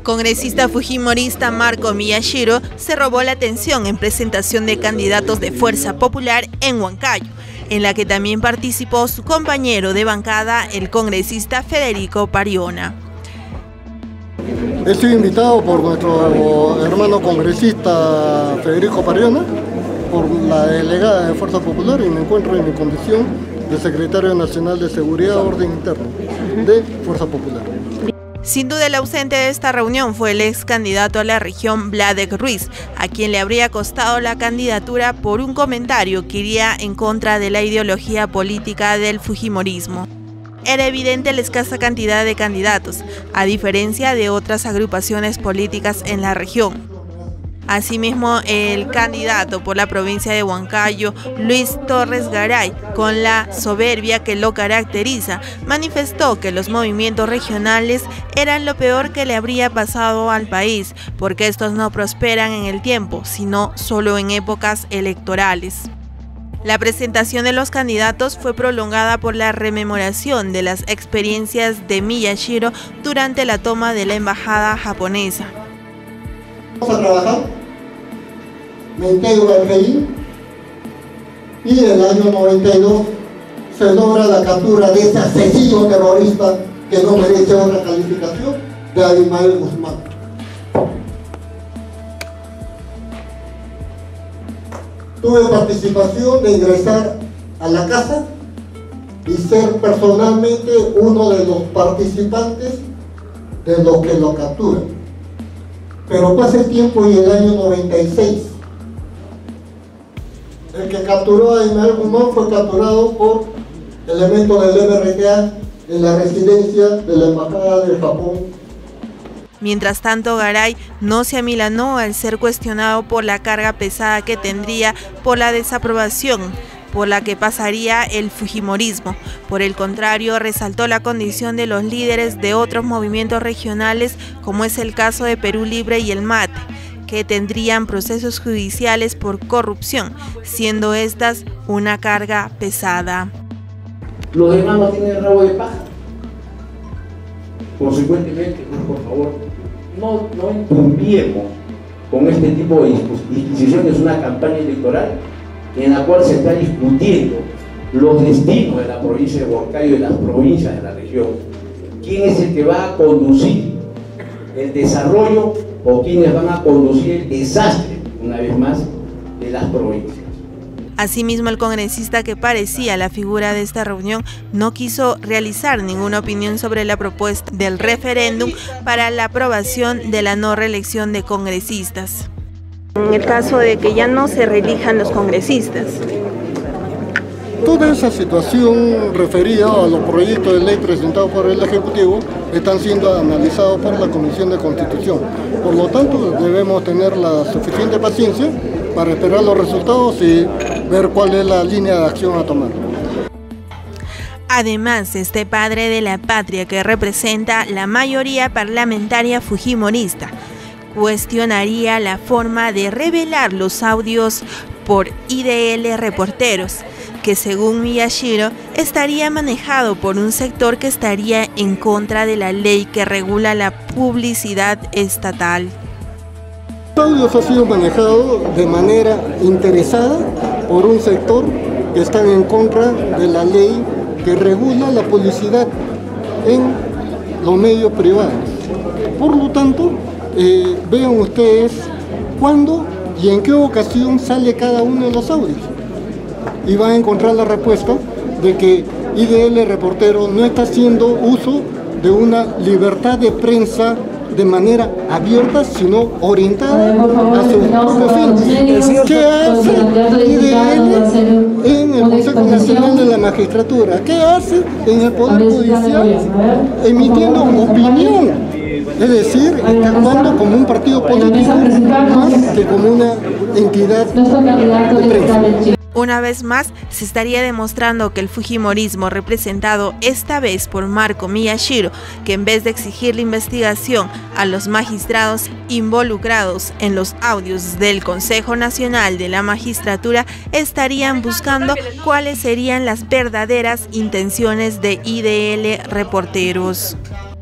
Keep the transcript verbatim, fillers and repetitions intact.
Congresista fujimorista Marco Miyashiro se robó la atención en presentación de candidatos de Fuerza Popular en Huancayo, en la que también participó su compañero de bancada, el congresista Federico Pariona. He sido invitado por nuestro hermano congresista Federico Pariona, por la delegada de Fuerza Popular, y me encuentro en mi condición de secretario nacional de Seguridad y Orden Interno de Fuerza Popular. Sin duda el ausente de esta reunión fue el ex candidato a la región Vladek Ruiz, a quien le habría costado la candidatura por un comentario que iría en contra de la ideología política del fujimorismo. Era evidente la escasa cantidad de candidatos, a diferencia de otras agrupaciones políticas en la región. Asimismo, el candidato por la provincia de Huancayo, Luis Torres Garay, con la soberbia que lo caracteriza, manifestó que los movimientos regionales eran lo peor que le habría pasado al país, porque estos no prosperan en el tiempo, sino solo en épocas electorales. La presentación de los candidatos fue prolongada por la rememoración de las experiencias de Miyashiro durante la toma de la embajada japonesa. Vamos a trabajar, me integro al G I y en el año noventa y dos se logra la captura de ese asesino terrorista que no merece otra calificación, de Abimael Guzmán. Tuve participación de ingresar a la casa y ser personalmente uno de los participantes de los que lo capturan. Pero pasa el tiempo y el año noventa y seis, el que capturó a Abimael Guzmán fue capturado por elementos del M R T A en la residencia de la Embajada del Japón. Mientras tanto, Garay no se amilanó al ser cuestionado por la carga pesada que tendría por la desaprobación por la que pasaría el fujimorismo. Por el contrario, resaltó la condición de los líderes de otros movimientos regionales, como es el caso de Perú Libre y el MATE, que tendrían procesos judiciales por corrupción, siendo estas una carga pesada. Los demás no tienen rabo de paja. Consecuentemente, por favor, no, no enturbiemos con este tipo de disposiciones una campaña electoral en la cual se está discutiendo los destinos de la provincia de Huancayo y de las provincias de la región. ¿Quién es el que va a conducir el desarrollo o quiénes van a conducir el desastre, una vez más, de las provincias? Asimismo, el congresista, que parecía la figura de esta reunión, no quiso realizar ninguna opinión sobre la propuesta del referéndum para la aprobación de la no reelección de congresistas. En el caso de que ya no se reelijan los congresistas. Toda esa situación referida a los proyectos de ley presentados por el Ejecutivo están siendo analizados por la Comisión de Constitución. Por lo tanto, debemos tener la suficiente paciencia para esperar los resultados y ver cuál es la línea de acción a tomar. Además, este padre de la patria, que representa la mayoría parlamentaria fujimorista, cuestionaría la forma de revelar los audios por I D L Reporteros, que según Miyashiro estaría manejado por un sector que estaría en contra de la ley que regula la publicidad estatal. Los audios han sido manejados de manera interesada por un sector que está en contra de la ley que regula la publicidad en los medios privados. Por lo tanto, eh, vean ustedes cuándo y en qué ocasión sale cada uno de los audios. Y van a encontrar la respuesta de que I D L Reportero no está haciendo uso de una libertad de prensa de manera abierta, sino orientada a sus propios fines. ¿Qué hace I D L en el Consejo Nacional de la Magistratura? ¿Qué hace en el Poder Judicial? Emitiendo opinión. Es decir, está actuando como un partido político más que como una entidad de prensa. Una vez más, se estaría demostrando que el fujimorismo, representado esta vez por Marco Miyashiro, que en vez de exigir la investigación a los magistrados involucrados en los audios del Consejo Nacional de la Magistratura, estarían buscando cuáles serían las verdaderas intenciones de I D L Reporteros.